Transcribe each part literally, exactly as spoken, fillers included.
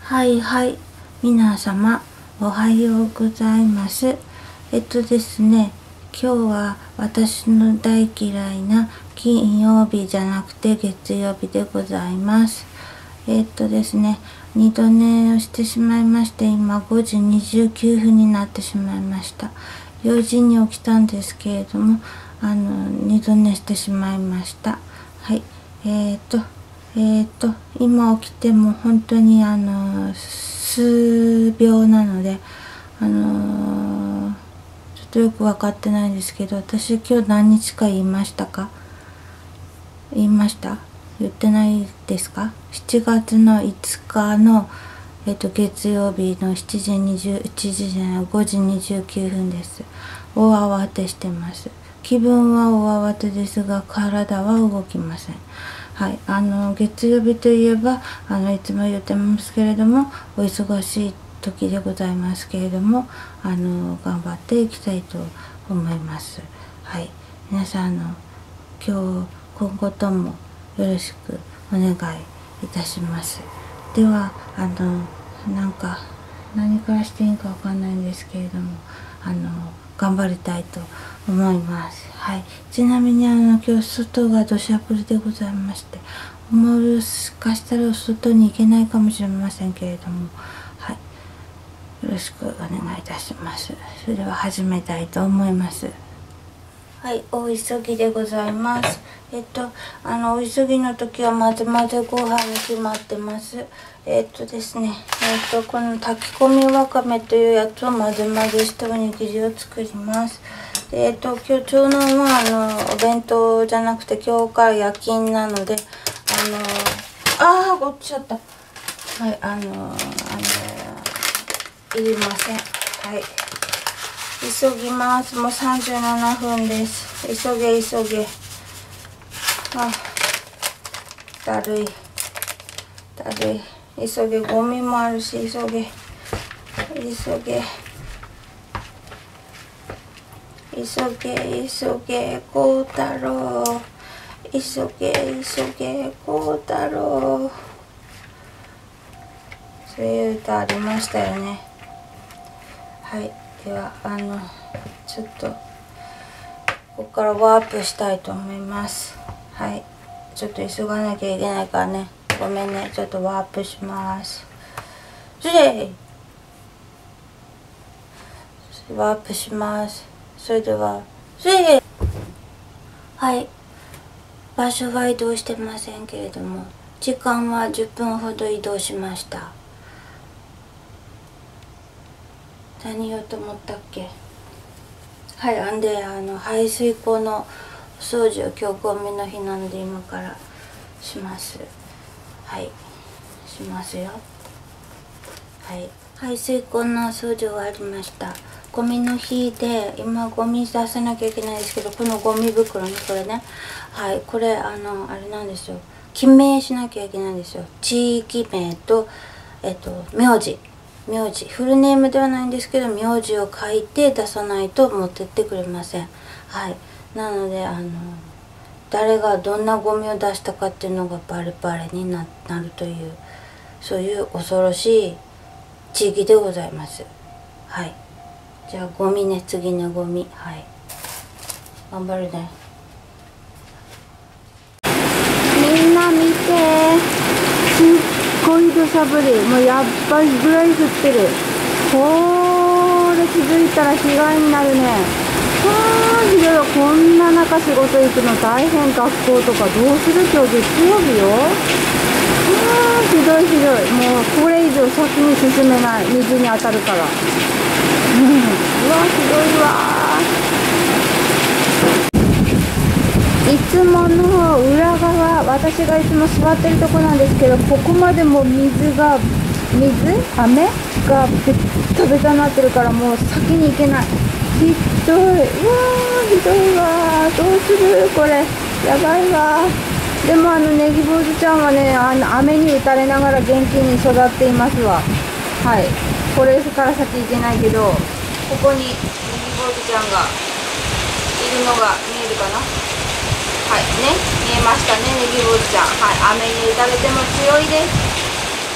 はいはい、皆様おはようございます。えっとですね、今日は私の大嫌いな金曜日じゃなくて月曜日でございます。えっとですね、二度寝をしてしまいまして、今ごじにじゅうきゅうふんになってしまいました。よじに起きたんですけれども、あの、二度寝してしまいました。はい、えっと、えっと、今起きても本当にあの、数秒なので、あのー、ちょっとよく分かってないんですけど、私今日何日か言いましたか？言いました？言ってないですか？しちがつのいつかの、えっと、月曜日のしちじにじゅういちじじゃない、ごじにじゅうきゅうふんです。大慌てしてます。気分は大慌てですが、体は動きません。はい、あの月曜日といえばあのいつも言ってますけれども、お忙しい時でございますけれども、あの頑張っていきたいと思います。はい、皆さんあの今日今後ともよろしくお願いいたします。ではあのなんか何からしていいかわかんないんですけれども、あの頑張りたいと思います。はい。ちなみにあの今日外が土砂降りでございまして、もしかしたら外に行けないかもしれませんけれども、はい。よろしくお願いいたします。それでは始めたいと思います。はい、お急ぎでございます。えっと、あの、お急ぎの時はまぜまぜご飯に決まってます。えっとですね、えっと、この炊き込みわかめというやつを混ぜ混ぜしておにぎりを作ります。で、えっと、今日長男は、あの、お弁当じゃなくて今日から夜勤なので、あの、あー、落ちちゃった。はい、あの、あの、いりません。はい。急ぎます。もうさんじゅうななふんです。急げ急げ。あ、だるい。だるい。急げ。ゴミもあるし、急げ。急げ。急げ、急げ、こうたろう。急げ、急げ、こうたろう。そういう歌ありましたよね。はい。ではあのちょっとここからワープしたいと思います。はい、ちょっと急がなきゃいけないからね、ごめんね。ちょっとワープします。それワープします。それではそれはい、場所は移動してませんけれども、時間はじゅっぷんほど移動しました。何言おうと思ったっけ？はい、あんであの排水溝の掃除を今日ゴミの日なので今からします。はい、しますよ。はい、排水溝の掃除終わりました。ゴミの日で今ゴミ出さなきゃいけないですけど、このゴミ袋ね、これね、はい、これあのあれなんですよ。記名しなきゃいけないんですよ。地域名とえっと名字。名字フルネームではないんですけど、名字を書いて出さないと持ってってくれません。はい、なのであの誰がどんなゴミを出したかっていうのがバレバレに な, なるという、そういう恐ろしい地域でございます。はい、じゃあゴミね、次ね、ゴミ。はい、頑張るね。みんな見て、すっごい土砂降り、もうやっばいぐらい降ってる。これ気づいたら被害になるね。はあ、ひどいよ。こんな中仕事行くの大変。学校とかどうする？今日月曜日よ。はあ、ひどいひどい。もうこれ以上先に進めない。水に当たるから。うん、うわ、ひどいわ。いつもの裏側、私がいつも座ってるとこなんですけど、ここまでも水が水雨がベタベタになってるから、もう先に行けない。ひどい。うわー、ひどいわ。どうするこれ、やばいわ。でもあのネギ坊主ちゃんはね、あの雨に打たれながら元気に育っていますわ。はい、これから先行けないけど、ここにネギ坊主ちゃんがいるのが見えるかな。はいね、見えましたね、ネギ坊主ちゃん。はい、雨に打たれても強いです。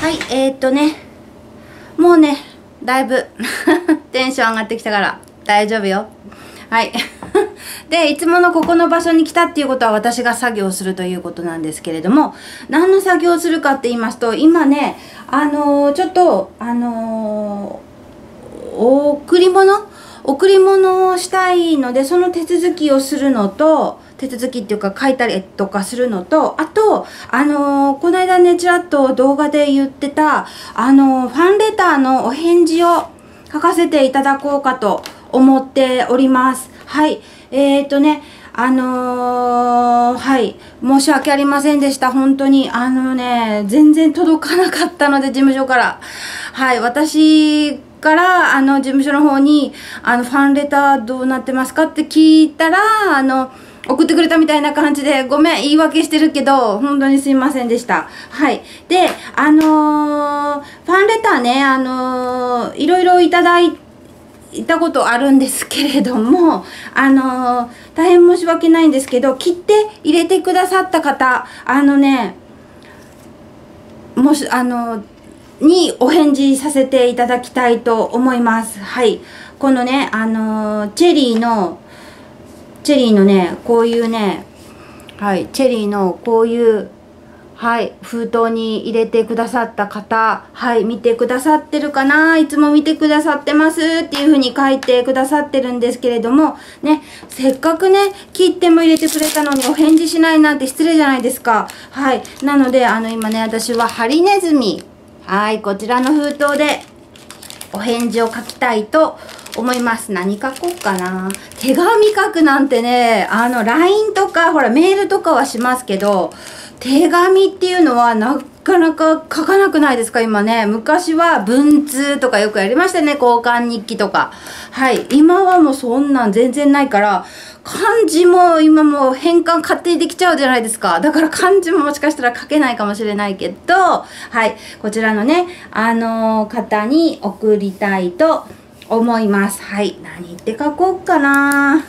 はい、えー、っとね、もうね、だいぶテンション上がってきたから大丈夫よ。はい。で、いつものここの場所に来たっていうことは私が作業するということなんですけれども、何の作業をするかって言いますと、今ね、あのー、ちょっと、あのー、贈り物贈り物をしたいので、その手続きをするのと、手続きっていうか書いたりとかするのと、あと、あのー、この間ね、ちらっと動画で言ってた、あのー、ファンレターのお返事を書かせていただこうかと思っております。はい。えーとね、あのー、はい。申し訳ありませんでした。本当に。あのね、全然届かなかったので、事務所から。はい。私から、あの、事務所の方に、あの、ファンレターどうなってますかって聞いたら、あの、送ってくれたみたいな感じで、ごめん、言い訳してるけど、本当にすいませんでした。はい。で、あのー、ファンレターね、あのー、いろいろいただいたことあるんですけれども、あのー、大変申し訳ないんですけど、切って入れてくださった方、あのね、もし、あのー、にお返事させていただきたいと思います。はい。このね、あのー、チェリーの、チェリーのね、こういうね、はい、チェリーのこういう、はい、封筒に入れてくださった方、はい、見てくださってるかな、いつも見てくださってますっていう風に書いてくださってるんですけれども、ね、せっかくね、切っても入れてくれたのにお返事しないなんて失礼じゃないですか。はい、なので、あの、今ね、私はハリネズミ、はい、こちらの封筒でお返事を書きたいと思います。何書こうかな。手紙書くなんてね、あの、ライン とか、ほら、メールとかはしますけど、手紙っていうのはなかなか書かなくないですか、今ね。昔は文通とかよくやりましたね。交換日記とか。はい。今はもうそんなん全然ないから、漢字も今もう変換勝手にできちゃうじゃないですか。だから漢字ももしかしたら書けないかもしれないけど、はい。こちらのね、あのー、方に送りたいと思います。はい。何って書こうかな。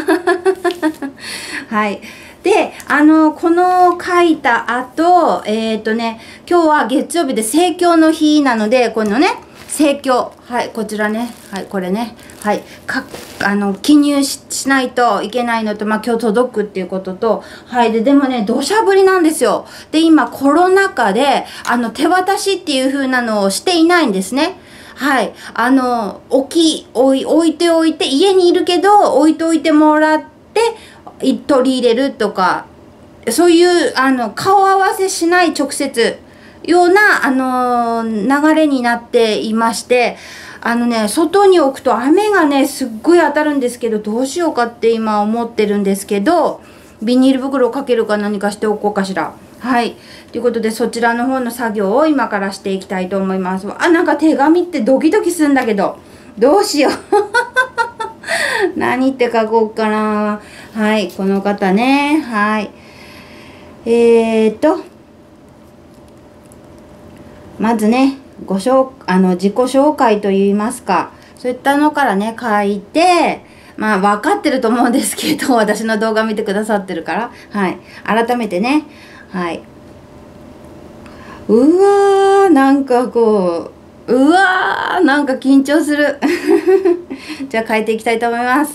はい。で、あの、この書いた後、えっとね、今日は月曜日で生協の日なので、このね、生協。はい、こちらね。はい、これね。はい。か、あの、記入 し, しないといけないのと、まあ、今日届くっていうことと、はい。で、でもね、土砂降りなんですよ。で、今、コロナ禍で、あの、手渡しっていう風なのをしていないんですね。はい。あの、置き、置い、置いておいて、家にいるけど、置いておいてもらって、取り入れるとか、そういう、あの、顔合わせしない直接、ような、あのー、流れになっていまして、あのね、外に置くと雨がね、すっごい当たるんですけど、どうしようかって今思ってるんですけど、ビニール袋をかけるか何かしておこうかしら。はい。ということで、そちらの方の作業を今からしていきたいと思います。あ、なんか手紙ってドキドキするんだけど、どうしよう。何って書こうかな。はい。この方ね。はい。えーと。まずね、ご紹、あの、自己紹介といいますか。そういったのからね、書いて、まあ、分かってると思うんですけど、私の動画見てくださってるから。はい。改めてね。はい。うわー、なんかこう、うわー、なんか緊張する。じゃあ書いていきたいと思います。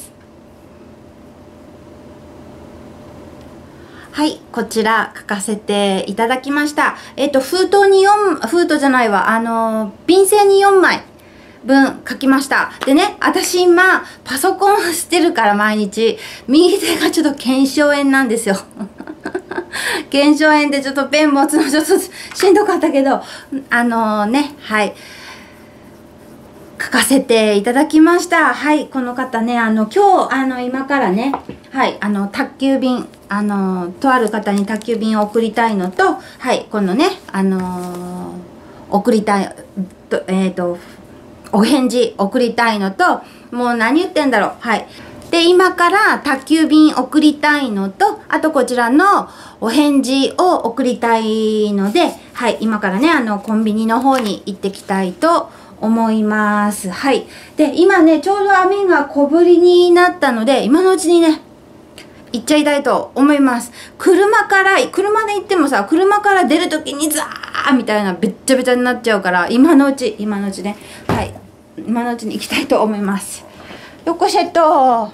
はい、こちら書かせていただきました。えっと、封筒によん、封筒じゃないわ、あの、便箋によんまい分書きました。でね、私今、パソコンしてるから毎日、右手がちょっと腱鞘炎なんですよ。腱鞘炎でちょっとペン持つのちょっとしんどかったけど、あのね、はい。書かせていただきました。はい、この方ね、あの、今日、あの、今からね、はい、あの、宅急便、あの、とある方に宅急便を送りたいのと、はい、このね、あのー、送りたい、とえっと、お返事送りたいのと、もう何言ってんだろう、はい。で、今から宅急便送りたいのと、あとこちらのお返事を送りたいので、はい、今からね、あの、コンビニの方に行ってきたいと思います。はい。で、今ね、ちょうど雨が小降りになったので、今のうちにね、 行っちゃいたいと思います。車から、車で行ってもさ、車から出るときにザーみたいなべっちゃべちゃになっちゃうから、今のうち、今のうちね、はい、今のうちに行きたいと思います。よっこしょっと。はい、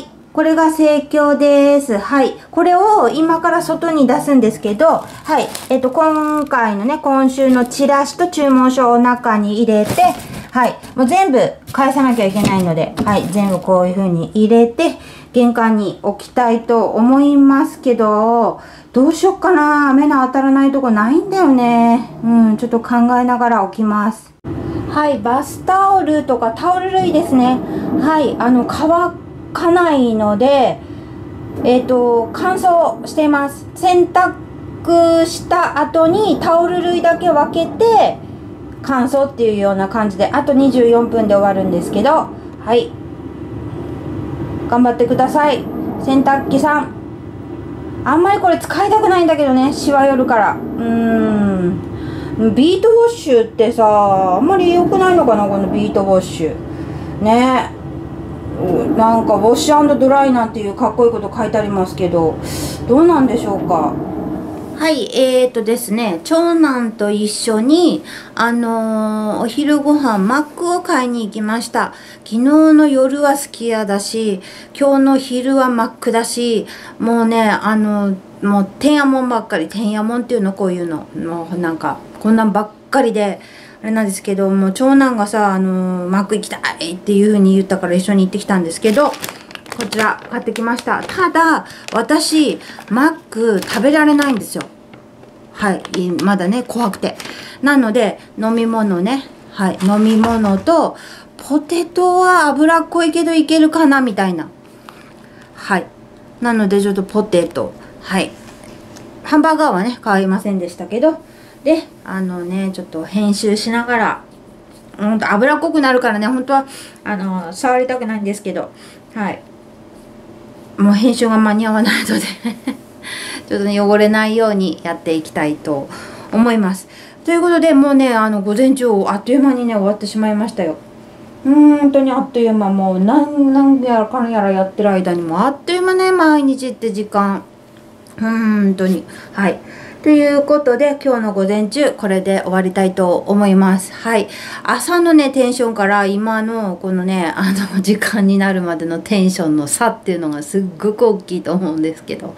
これが生協です。はい、これを今から外に出すんですけど、はい、えっと、今回のね、今週のチラシと注文書を中に入れて、はい、もう全部返さなきゃいけないので、はい、全部こういう風に入れて、玄関に置きたいと思いますけど、どうしよっかな。目の当たらないとこないんだよね。うん、ちょっと考えながら置きます。はい、バスタオルとかタオル類ですね。はい、あの、乾かないので、えっと、乾燥しています。洗濯した後にタオル類だけ分けて、乾燥っていうような感じで、あとにじゅうよんぷんで終わるんですけど、はい。頑張ってください。洗濯機さん。あんまりこれ使いたくないんだけどね。シワ寄るから。うーん。ビートウォッシュってさ、あんまり良くないのかな、このビートウォッシュ。ね。なんか、ウォッシュ&ドライなんていうかっこいいこと書いてありますけど、どうなんでしょうか。はい、えーとですね、長男と一緒に、あのー、お昼ご飯、マックを買いに行きました。昨日の夜はすき家だし、今日の昼はマックだし、もうね、あのー、もう、てんやもんばっかり、てんやもんっていうの、こういうの。もうなんか、こんなんばっかりで、あれなんですけど、もう長男がさ、あのー、マック行きたいっていう風に言ったから一緒に行ってきたんですけど、こちら買ってきました。ただ、私、マック食べられないんですよ。はい。まだね、怖くて。なので、飲み物ね。はい。飲み物と、ポテトは脂っこいけどいけるかなみたいな。はい。なので、ちょっとポテト。はい。ハンバーガーはね、買いませんでしたけど。で、あのね、ちょっと編集しながら、ほんと脂っこくなるからね、本当は、あの、触りたくないんですけど。はい。もう編集が間に合わないのでちょっとね、汚れないようにやっていきたいと思います。ということで、もうね、あの、午前中、あっという間にね、終わってしまいましたよ。うーん、本当にあっという間、もう、なん、なんやらかんやらやってる間にも、あっという間ね、毎日って時間。うーん、本当に。はい。ということで、今日の午前中、これで終わりたいと思います。はい。朝のね、テンションから今の、このね、あの、時間になるまでのテンションの差っていうのがすっごく大きいと思うんですけど。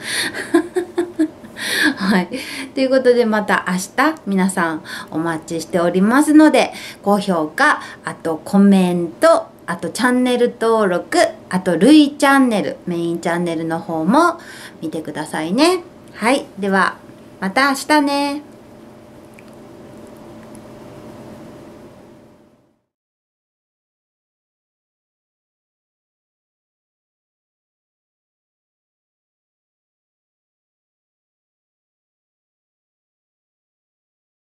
はい。ということで、また明日、皆さんお待ちしておりますので、高評価、あとコメント、あとチャンネル登録、あとルイチャンネル、メインチャンネルの方も見てくださいね。はい。では、また明日ね。